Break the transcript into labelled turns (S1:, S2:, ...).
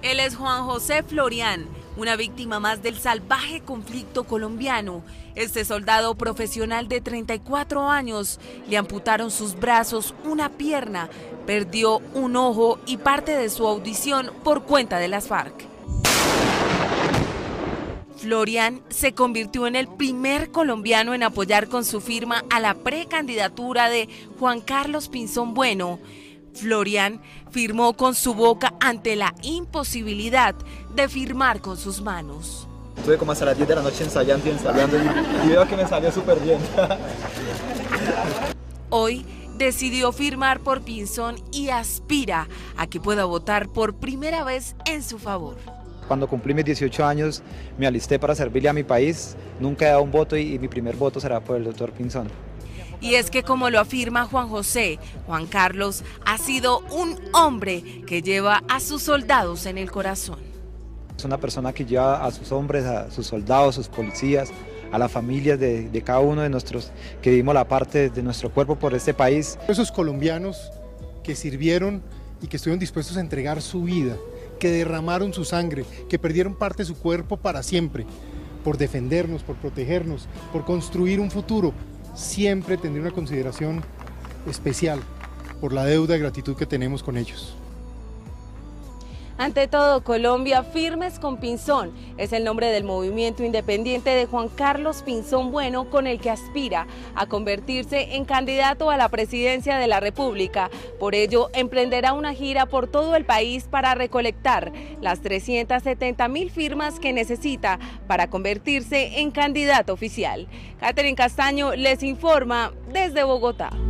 S1: Él es Juan José Florian, una víctima más del salvaje conflicto colombiano. Este soldado profesional de 34 años le amputaron sus brazos, una pierna, perdió un ojo y parte de su audición por cuenta de las FARC. Florian se convirtió en el primer colombiano en apoyar con su firma a la precandidatura de Juan Carlos Pinzón Bueno. Florian firmó con su boca ante la imposibilidad de firmar con sus manos.
S2: Estuve como hasta las 10 de la noche ensayando y veo que me salió súper bien.
S1: Hoy decidió firmar por Pinzón y aspira a que pueda votar por primera vez en su favor.
S2: Cuando cumplí mis 18 años me alisté para servirle a mi país, nunca he dado un voto y mi primer voto será por el doctor Pinzón.
S1: Y es que, como lo afirma Juan José, Juan Carlos ha sido un hombre que lleva a sus soldados en el corazón.
S2: Es una persona que lleva a sus hombres, a sus soldados, sus policías, a las familias de cada uno de nosotros que dimos la parte de nuestro cuerpo por este país.
S3: Esos colombianos que sirvieron y que estuvieron dispuestos a entregar su vida, que derramaron su sangre, que perdieron parte de su cuerpo para siempre, por defendernos, por protegernos, por construir un futuro, siempre tendré una consideración especial por la deuda de gratitud que tenemos con ellos.
S1: Ante todo, Colombia, firmes con Pinzón, es el nombre del movimiento independiente de Juan Carlos Pinzón Bueno, con el que aspira a convertirse en candidato a la presidencia de la República. Por ello, emprenderá una gira por todo el país para recolectar las 370.000 firmas que necesita para convertirse en candidato oficial. Catherine Castaño les informa desde Bogotá.